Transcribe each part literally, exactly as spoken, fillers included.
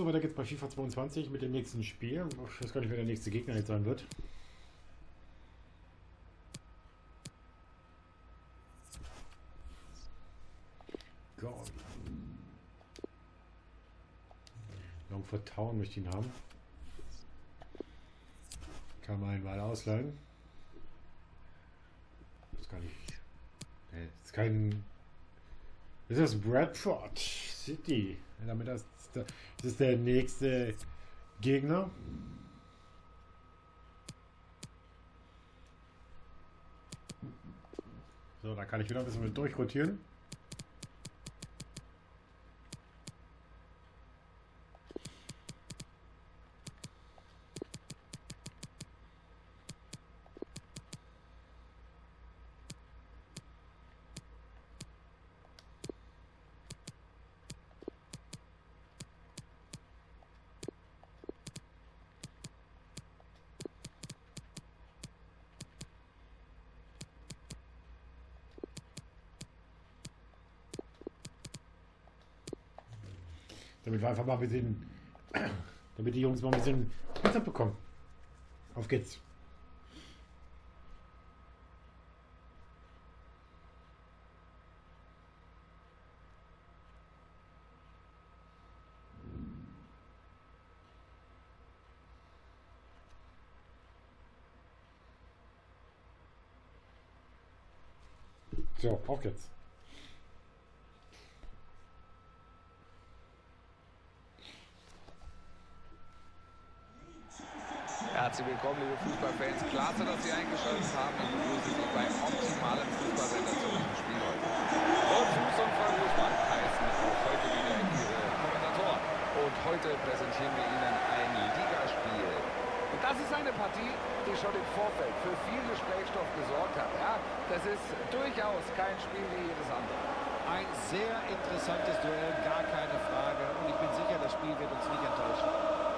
So, weiter geht's bei FIFA zweiundzwanzig mit dem nächsten Spiel. Ich weiß gar nicht, wer der nächste Gegner jetzt sein wird. Gott. Longford Town möchte ich ihn haben. Kann man ihn mal ausleihen. Das kann ich. Nee, das ist kein. Das ist Bradford City. Damit das, das ist der nächste Gegner. So, da kann ich wieder ein bisschen mit durchrotieren. Damit wir einfach mal ein bisschen, damit die Jungs mal ein bisschen Platz bekommen. Auf geht's. So, auf geht's. Herzlich willkommen, liebe Fußballfans. Klasse, dass Sie eingeschaltet haben. Ich begrüße Sie beim optimalen Fußballsender zu diesem Spiel heute. Und Fuß und Frank Fußball heißen auch heute wieder Ihre Kommentatoren. Und heute präsentieren wir Ihnen ein Ligaspiel. Und das ist eine Partie, die schon im Vorfeld für viel Gesprächsstoff gesorgt hat. Ja, das ist durchaus kein Spiel wie jedes andere. Ein sehr interessantes Duell, gar keine Frage. Und ich bin sicher, das Spiel wird uns nicht enttäuschen.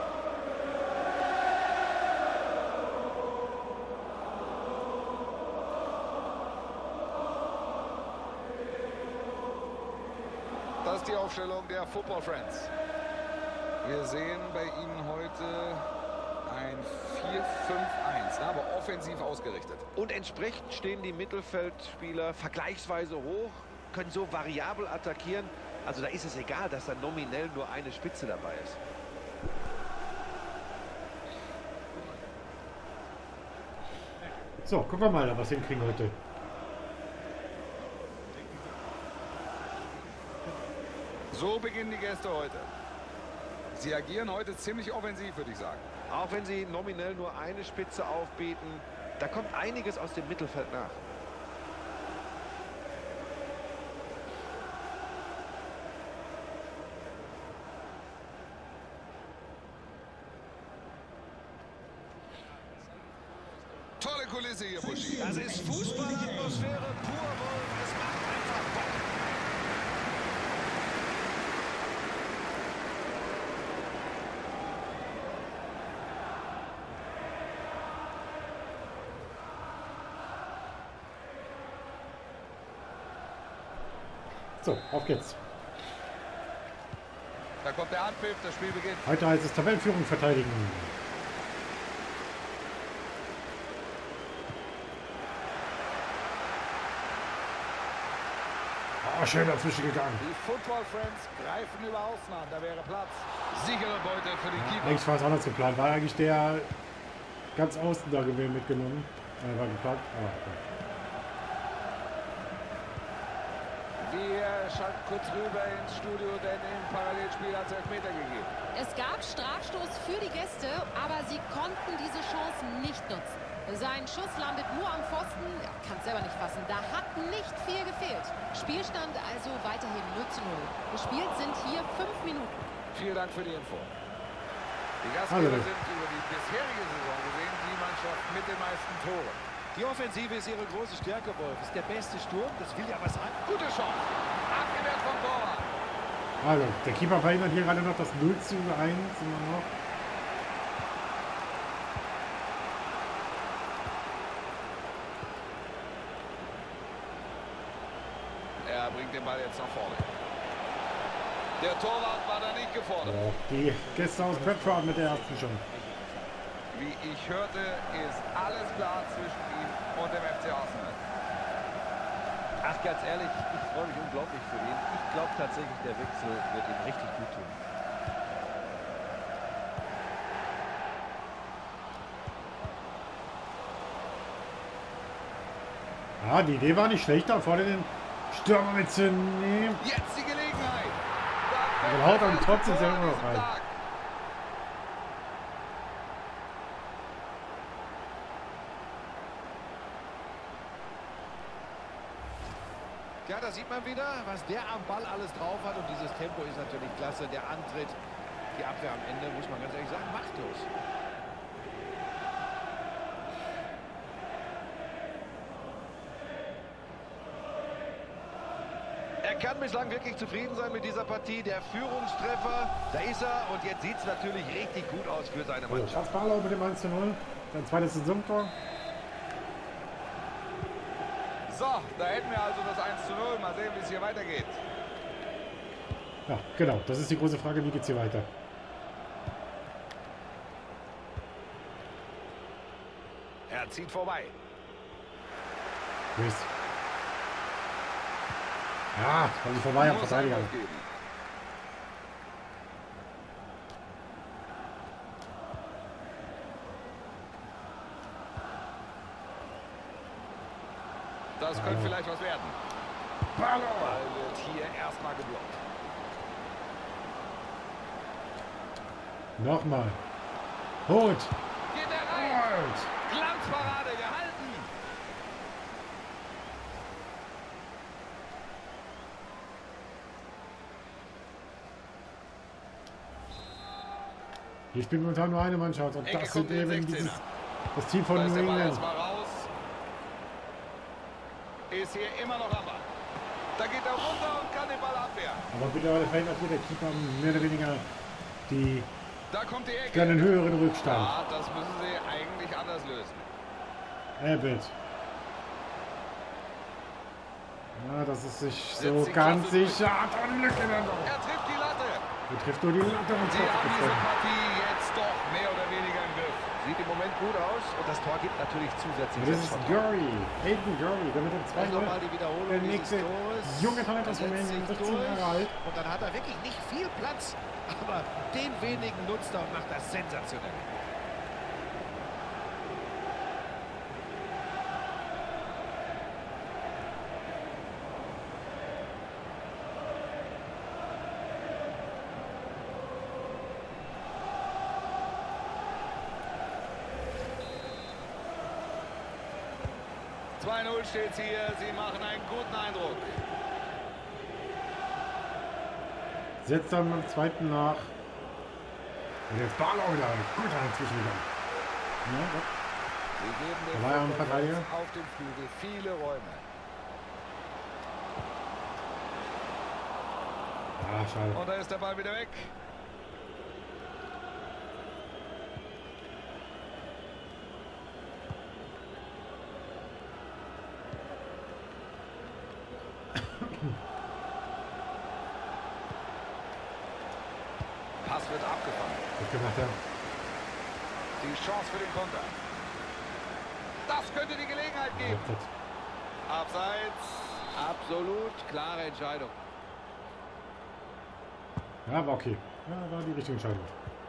Das ist die Aufstellung der Football Friends. Wir sehen bei Ihnen heute ein vier fünf eins, aber offensiv ausgerichtet. Und entsprechend stehen die Mittelfeldspieler vergleichsweise hoch, können so variabel attackieren. Also da ist es egal, dass da nominell nur eine Spitze dabei ist. So, gucken wir mal, was wir hinkriegen heute. So beginnen die Gäste heute. Sie agieren heute ziemlich offensiv, würde ich sagen. Auch wenn sie nominell nur eine Spitze aufbieten, da kommt einiges aus dem Mittelfeld nach. Tolle Kulisse hier, Buschi. Das ist Fußballatmosphäre pur, Wolf. Es macht einfach Bock. So, auf geht's. Da kommt der Anpfiff, das Spiel beginnt. Heute heißt es Tabellenführung verteidigen. Oh, schön dazwischen gegangen. Die Football Friends greifen über Außen an, da wäre Platz. Sichere Beute für die Keeper. Längst war es anders geplant. War eigentlich der ganz außen da gewesen mitgenommen. Äh, war geplant. Ah, okay. Wir schalten kurz rüber ins Studio, denn im Parallelspiel hat es Elfmeter gegeben. Es gab Strafstoß für die Gäste, aber sie konnten diese Chance nicht nutzen. Sein Schuss landet nur am Pfosten, er kann es selber nicht fassen. Da hat nicht viel gefehlt. Spielstand also weiterhin null zu null. Gespielt sind hier fünf Minuten. Vielen Dank für die Info. Die Gastgeber sind über die bisherige Saison gesehen die Mannschaft mit den meisten Toren. Die Offensive ist ihre große Stärke, Wolf. Ist der beste Sturm, das will ja was an. Gute Chance. Abgewehrt vom Torwart. Also, der Keeper verhindert hier gerade noch das null zu eins immer noch. Er bringt den Ball jetzt nach vorne. Der Torwart war da nicht gefordert. Oh, die Gäste aus Bradford mit der ersten schon. Wie ich hörte, ist alles klar zwischen ihm und dem F C Arsenal. Ach, ganz ehrlich, ich freue mich unglaublich für ihn. Ich glaube tatsächlich, der Wechsel wird ihm richtig gut tun. Ah, die Idee war nicht schlecht, da vorne den Stürmer mitzunehmen. Jetzt die Gelegenheit. Aber haut dann trotzdem selber noch rein. Ja, da sieht man wieder, was der am Ball alles drauf hat. Und dieses Tempo ist natürlich klasse. Der Antritt, die Abwehr am Ende, muss man ganz ehrlich sagen, machtlos. Er kann bislang wirklich zufrieden sein mit dieser Partie. Der Führungstreffer, da ist er. Und jetzt sieht es natürlich richtig gut aus für seine Mannschaft. Schatz Barlow mit dem eins zu null. Sein zweites Saisontor. So, da hätten wir also das eins zu null. Mal sehen, wie es hier weitergeht. Ja, genau. Das ist die große Frage. Wie geht es hier weiter? Er zieht vorbei. Chris. Ja, kommt nicht vorbei am Verteidiger. Das könnte vielleicht was werden. Ball wird hier erstmal geblockt. Nochmal. Holt. Geht er rein. Glanzparade gehalten. Hier spielt momentan nur eine Mannschaft und Ecke das sind kommt in den eben sechzehner. dieses, das Team von Da ist New der Ball England. erstmal raus. Ist hier immer noch am Ball. Da geht er runter und kann den Ball abwehren. Aber mittlerweile verändert hier der Keeper mehr oder weniger die, Da kommt die Ecke. für einen höheren Rückstand. Ja, das müssen sie eigentlich anders lösen. Abbott. Ja, das ist sich so Setzt die ganz Klasse durch. sicher. Hat eine Lücke dann noch. Er trifft die Latte. Er trifft nur die Latte und Sie trifft haben diese gefunden. Partie jetzt doch mehr oder weniger im Griff. Sieht im Moment gut aus. Und das Tor gibt natürlich zusätzlich. Das ist Selbstvertrauen. Gurry. Hayden Gurry, der mit dem zwei Also null. nochmal die Wiederholung Der dieses nächste Tores. junge Talent aus Er setzt Rumänien, sich sechzehn durch. Jahre alt. Und dann hat er wirklich nicht viel Platz. Aber den wenigen nutzt er und macht das sensationell. zwei null steht hier. Sie machen einen guten Eindruck. Setzt dann beim zweiten nach. Und jetzt Barlow wieder. Gut dazwischen gegangen. Ja, Sie geben Da den war ja ein Fußball Verteidiger. jetzt auf dem Flügel viele Räume. ah, schade. Und da ist der Ball wieder weg. Pass wird abgefangen. Gut gemacht, ja. Die Chance für den Konter. Das könnte die Gelegenheit geben. Abseits. Absolut klare Entscheidung. Ja, war okay. Ja, war die richtige Entscheidung.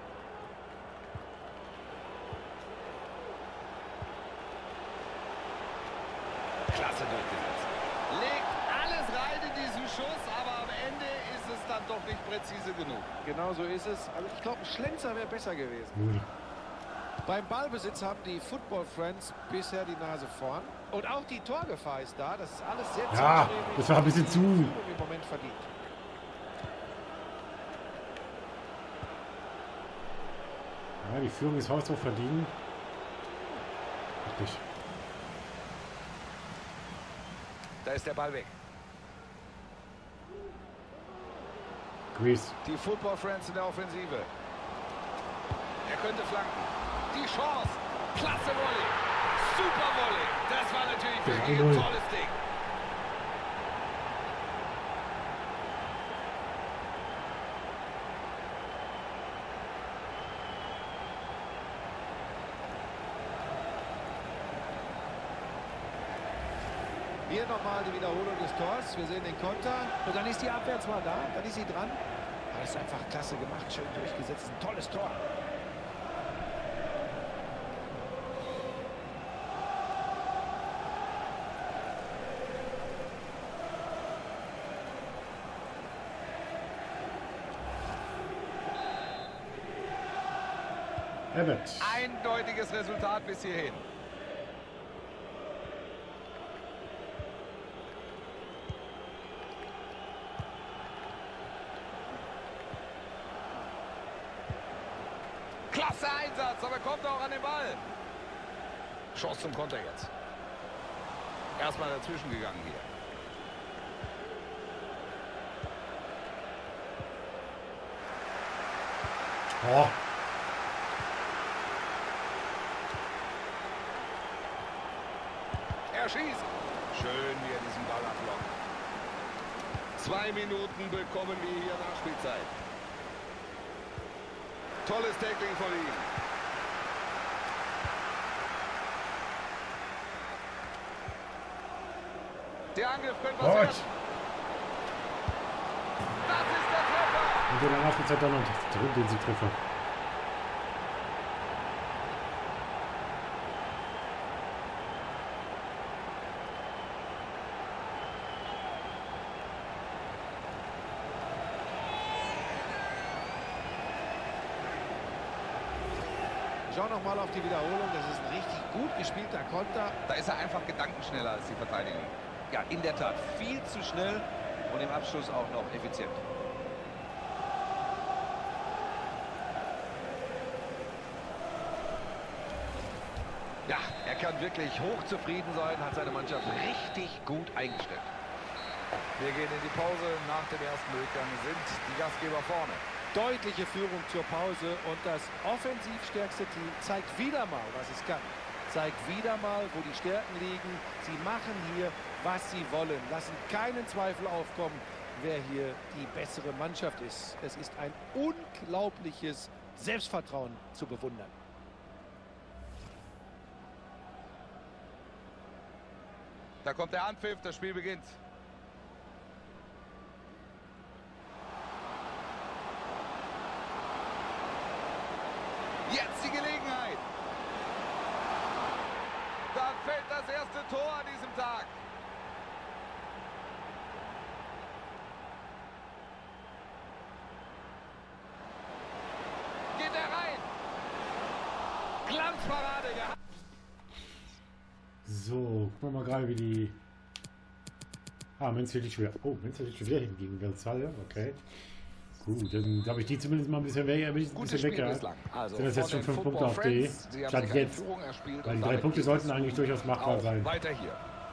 Klasse durchgesetzt. Legt alles rein in diesen Schuss, aber am Ende ist es dann doch nicht präzise genug. Genau so ist es. Also ich glaube, ein Schlenzer wäre besser gewesen. Gut. Beim Ballbesitz haben die Football Friends bisher die Nase vorn. Und auch die Torgefahr ist da. Das ist alles sehr Ja, zielstrebig. das war ein bisschen zu. Im Moment verdient. Ja, die Führung ist haushoch verdienen. Richtig. Da ist der Ball weg. Grease. Die Football Friends in der Offensive. Er könnte flanken. Die Chance. Klasse Volley. Super Volley. Das war natürlich wirklich ein tolles Ding. Hier nochmal die Wiederholung des Tors. Wir sehen den Konter. Und dann ist die Abwehr zwar da, dann ist sie dran. Aber das ist einfach klasse gemacht, schön durchgesetzt. Ein tolles Tor. Herbert. Eindeutiges Resultat bis hierhin. Klasse Einsatz, aber kommt auch an den Ball. Chance zum Konter jetzt. Erstmal dazwischen gegangen hier. Oh. Er schießt. Schön, wie er diesen Ball ablockt. Zwei Minuten bekommen wir hier Nachspielzeit. Tolles Tackling von ihm. Der Angriff könnte was werden. Das ist der Treffer. Und in der Nachspielzeit dann noch den Siegtreffer. Schau noch mal auf die Wiederholung. Das ist ein richtig gut gespielter Konter. Da ist er einfach gedankenschneller als die Verteidigung. Ja, in der Tat. Viel zu schnell und im Abschluss auch noch effizient. Ja, er kann wirklich hochzufrieden sein, hat seine Mannschaft richtig gut eingestellt. Wir gehen in die Pause. Nach dem ersten Durchgang sind die Gastgeber vorne. Deutliche Führung zur Pause und das offensiv stärkste Team zeigt wieder mal, was es kann. Zeigt wieder mal, wo die Stärken liegen. Sie machen hier, was sie wollen. Lassen keinen Zweifel aufkommen, wer hier die bessere Mannschaft ist. Es ist ein unglaubliches Selbstvertrauen zu bewundern. Da kommt der Anpfiff, das Spiel beginnt. Jetzt die Gelegenheit. Da fällt das erste Tor an diesem Tag. Geht er rein. Glanzparade gehabt. So, gucken wir mal gerade, wie die... Ah, Menzel liegt schwer. Oh, Menzel liegt schon wieder hingegen Gonzalo, okay. Gut, dann habe ich die zumindest mal ein bisschen weg, ein bisschen weg gehabt. Also sind das jetzt schon fünf Punkte auf D. Statt jetzt. Weil die drei Punkte sollten eigentlich durchaus machbar sein. Weiter hier.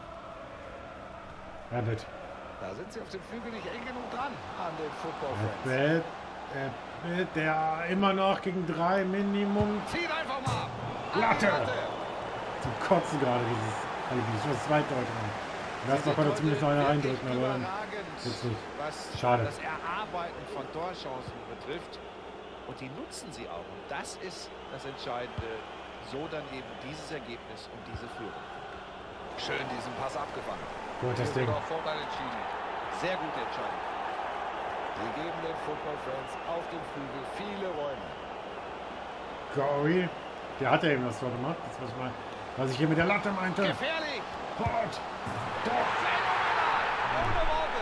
Herbert. Da sind sie auf dem Flügel nicht eng genug dran an den Football Friends. Herbert, Herbert, der immer noch gegen drei Minimum. Zieht einfach mal. Latte. Zum Kotzen gerade dieses Alibi. Das zweite heute mal. Das noch konnte zumindest noch einer reindrücken, aber jetzt nicht. Was Schade. Das Erarbeiten von Torchancen betrifft. Und die nutzen sie auch. Und das ist das Entscheidende. So dann eben dieses Ergebnis und diese Führung. Schön diesen Pass abgefangen. Gut, das Ding. Vorteil entschieden. Sehr gute Entscheidung. Sie geben den Football Friends auf dem Flügel viele Räume. Corey, der hat ja eben das Tor gemacht. Das was, mal, was ich hier mit der Latte meinte. Gefährlich! Port! Doch! Ohne Worte!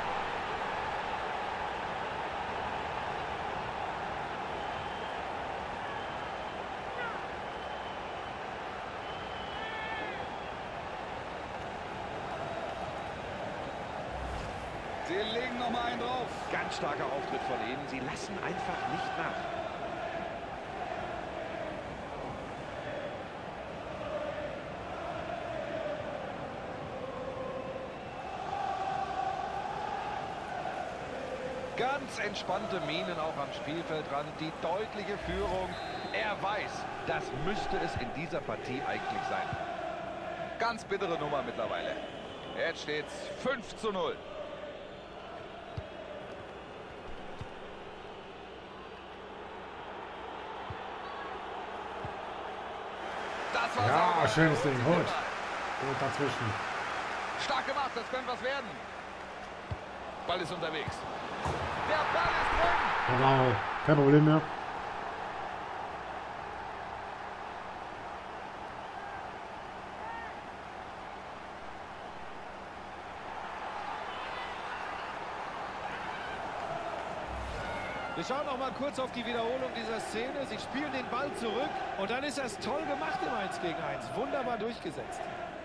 Sie legen noch mal einen drauf. Ganz starker Auftritt von ihnen. Sie lassen einfach nicht nach. Ganz entspannte Mienen auch am Spielfeldrand. Die deutliche Führung. Er weiß, das müsste es in dieser Partie eigentlich sein. Ganz bittere Nummer mittlerweile. Jetzt steht's fünf zu null. Das war Ja, sauber. schönes Ding. Gut. Gut dazwischen. Stark gemacht, das könnte was werden. Ball ist unterwegs. Der Ball ist drin. Da war kein Problem mehr. Wir schauen noch mal kurz auf die Wiederholung dieser Szene. Sie spielen den Ball zurück und dann ist das toll gemacht im eins gegen eins. Wunderbar durchgesetzt.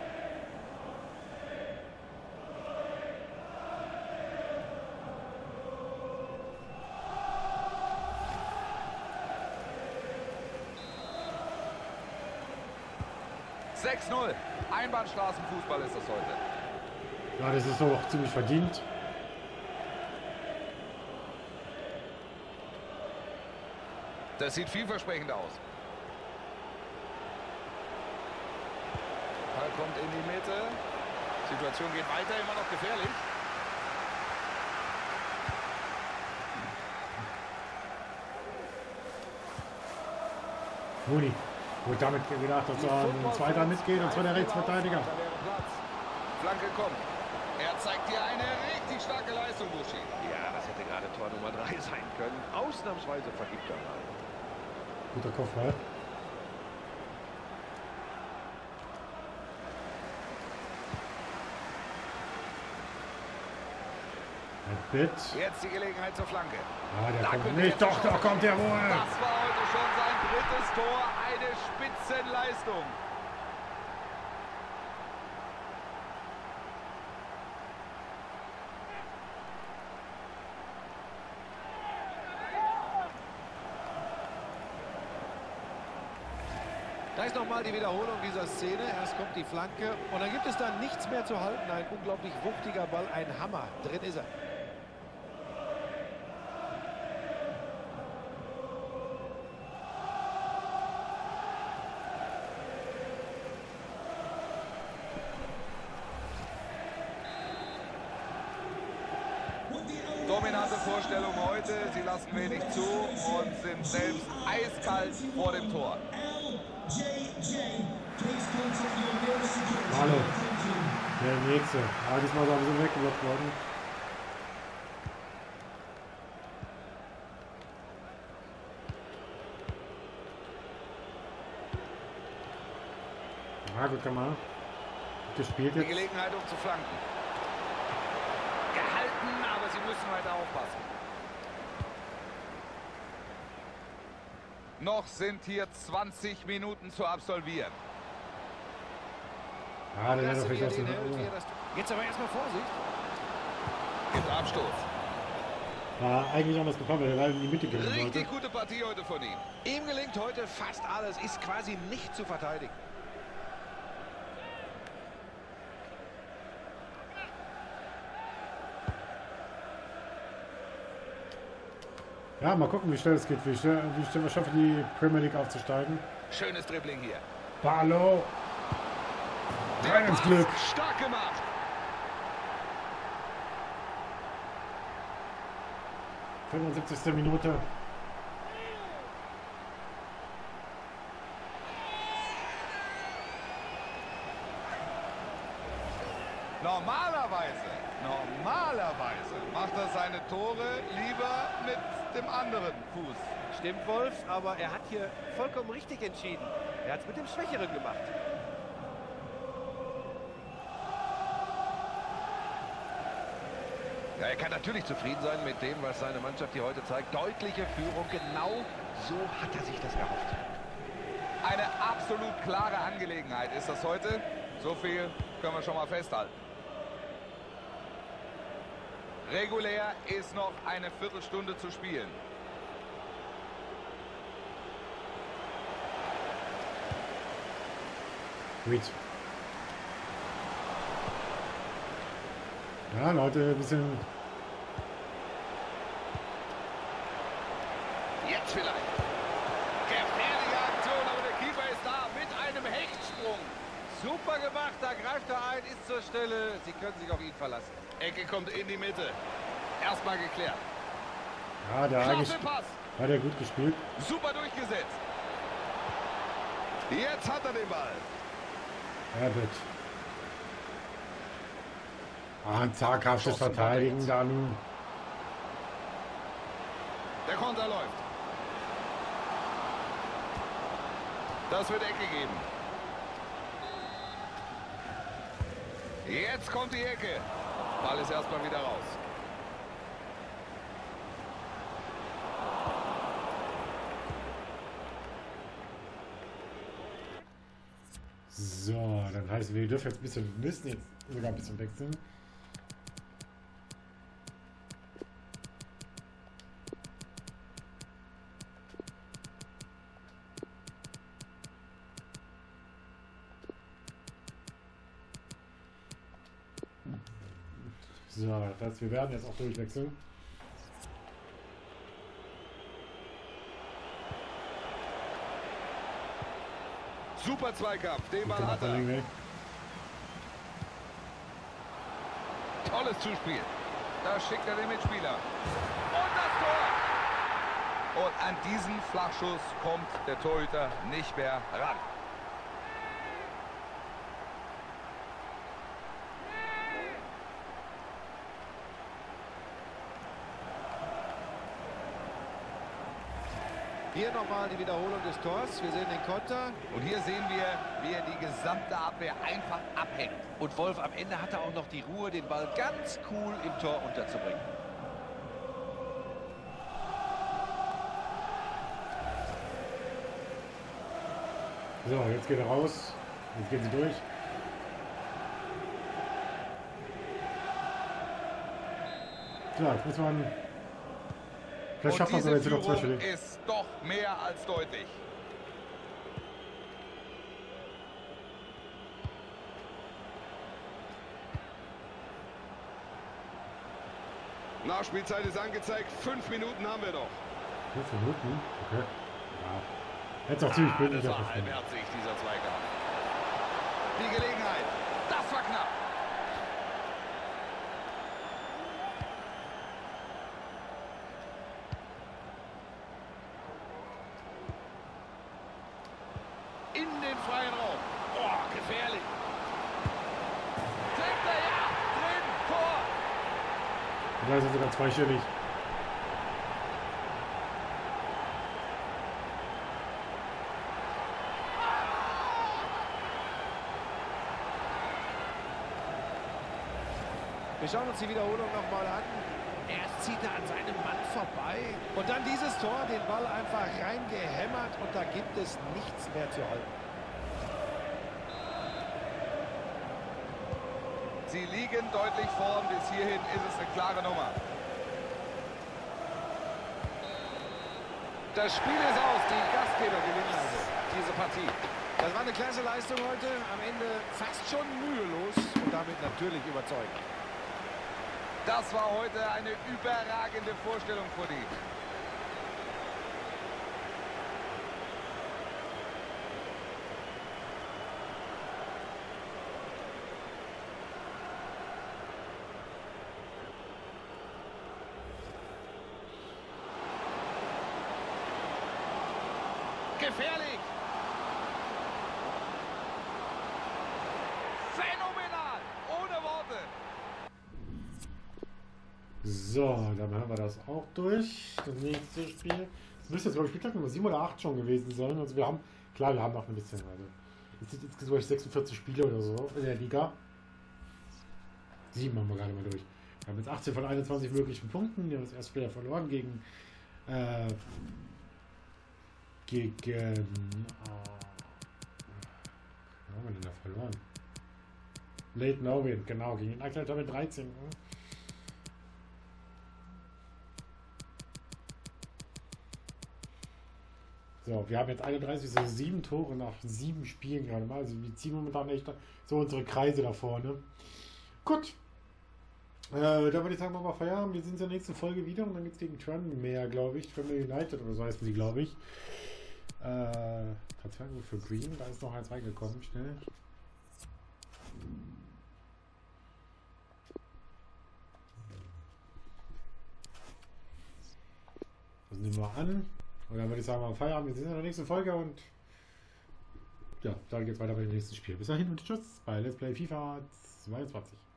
sechs null. Einbahnstraßenfußball ist das heute. Ja, das ist auch ziemlich verdient. Das sieht vielversprechend aus. Ball kommt in die Mitte. Situation geht weiter, immer noch gefährlich. Muni. Gut, damit gedacht, dass da ein zweiter mitgeht, und zwar der Rechtsverteidiger. Flanke kommt. Er zeigt dir eine richtig starke Leistung, Buschi. Ja, das hätte gerade Tor Nummer drei sein können. Ausnahmsweise vergibt er mal. Guter Kopfball. Bitt. Jetzt die Gelegenheit zur Flanke. Ah, der kommt nicht. Doch, da kommt der wohl. Das war heute schon sein drittes Tor. Eine Spitzenleistung. Da ist nochmal die Wiederholung dieser Szene. Erst kommt die Flanke und dann gibt es dann nichts mehr zu halten. Ein unglaublich wuchtiger Ball, ein Hammer. Drin ist er. Dominante Vorstellung heute. Sie lassen wenig zu und sind selbst eiskalt vor dem Tor. Hallo. Der nächste. Ah, diesmal ist er ein bisschen weggeblockt worden. Ja, gut, kann man. Gespielt Die jetzt. Gelegenheit, um zu flanken. Gehalten, aber sie müssen weiter aufpassen. Noch sind hier zwanzig Minuten zu absolvieren. Ah, der hat doch Klasse, wie nicht er aus den dem. hält, wie er das- Jetzt aber erstmal Vorsicht. Gibt Abstoß. War eigentlich anders gekommen, weil er leider in die Mitte gehen sollte. Richtig gute Partie heute von ihm. Ihm gelingt heute fast alles, ist quasi nicht zu verteidigen. Ja, mal gucken, wie schnell es geht, wie schnell, wie schnell wir schaffen, die Premier League aufzusteigen. Schönes Dribbling hier. Barlow. Rein ins Glück. Stark gemacht. fünfundsiebzigste Minute. Normalerweise, normalerweise macht er seine Tore lieber mit dem anderen Fuß. Stimmt, Wolf, aber er hat hier vollkommen richtig entschieden. Er hat es mit dem Schwächeren gemacht. Ja, er kann natürlich zufrieden sein mit dem, was seine Mannschaft hier heute zeigt. Deutliche Führung, genau so hat er sich das erhofft. Eine absolut klare Angelegenheit ist das heute. So viel können wir schon mal festhalten. Regulär ist noch eine Viertelstunde zu spielen. Gut. Ja, Leute, ein bisschen. Jetzt vielleicht. Gefährliche Aktion, aber der Keeper ist da mit einem Hechtsprung. Super gemacht, da greift er ein, ist zur Stelle. Sie können sich auf ihn verlassen. Ecke kommt in die Mitte. Erstmal geklärt. Ja, der eigentlich. Klasse Pass. Hat er gut gespielt. Super durchgesetzt. Jetzt hat er den Ball. Ja, gut. Ah, ein zaghaftes Verteidigen dann. Der Konter läuft. Das wird Ecke geben. Jetzt kommt die Ecke. Ball ist erstmal wieder raus. So, dann heißt, wir dürfen jetzt ein bisschen, müssen jetzt sogar ein bisschen wechseln. So, das heißt, wir werden jetzt auch durchwechseln. Super Zweikampf, den Ball hat er. Tolles Zuspiel. Da schickt er den Mitspieler. Und das Tor! Und an diesen Flachschuss kommt der Torhüter nicht mehr ran. Hier nochmal die Wiederholung des Tors. Wir sehen den Konter. Und hier sehen wir, wie er die gesamte Abwehr einfach abhängt. Und Wolf, am Ende hat er auch noch die Ruhe, den Ball ganz cool im Tor unterzubringen. So, jetzt geht er raus. Jetzt gehen sie durch. So, jetzt muss man... Vielleicht schafft man es aber jetzt noch zweistellig. Ist doch mehr als deutlich. Nachspielzeit ist angezeigt. Fünf Minuten haben wir noch. Fünf Minuten? Okay. Ja. Jetzt auch ziemlich ah, bildlich. Das war halbherzig, dieser Zweikampf. Die Gelegenheit. Das war knapp. In den freien Raum. Oh, gefährlich. Trifft er, ja. Drin, Tor. Da ist er sogar zweistellig. Wir schauen uns die Wiederholung nochmal an. Erst zieht er an seinem Mann vorbei. Und dann dieses Tor, den Ball einfach reingehämmert. Und da gibt es nichts mehr zu halten. Sie liegen deutlich vorn. Bis hierhin ist es eine klare Nummer. Das Spiel ist aus. Die Gastgeber gewinnen also diese Partie. Das war eine klasse Leistung heute. Am Ende fast schon mühelos und damit natürlich überzeugend. Das war heute eine überragende Vorstellung für die. Gefährlich! Phänomenal! Ohne Worte! So, dann haben wir das auch durch. Das nächste Spiel. Das müsste jetzt, glaube ich, Spieltag Nummer sieben oder acht schon gewesen sein. Also wir haben, klar, wir haben noch ein bisschen, also es sind jetzt, glaube ich, sechsundvierzig Spiele oder so in der Liga. sieben haben wir gerade mal durch. Wir haben jetzt achtzehn von einundzwanzig möglichen Punkten. Wir haben das erste Spiel verloren gegen äh, gegen äh, was haben wir denn da verloren? Leyton Orient, genau, gegen den Aktuell mit dreizehn. So, wir haben jetzt einunddreißig, so sieben Tore nach sieben Spielen gerade mal. Also wir ziehen momentan echt so unsere Kreise da vorne. Gut. Äh, da würde ich sagen, machen wir Feierabend. Wir sehen uns in der nächsten Folge wieder und dann geht es gegen Tranmere, glaube ich. Tranmere United oder so heißen die, glaube ich. Äh, Transferangebot für Green, da ist noch eins reingekommen, schnell. Das nehmen wir an. Und dann würde ich sagen, wir haben Feierabend. Wir sehen uns in der nächsten Folge und ja, dann geht es weiter mit dem nächsten Spiel. Bis dahin und tschüss bei Let's Play FIFA zweiundzwanzig.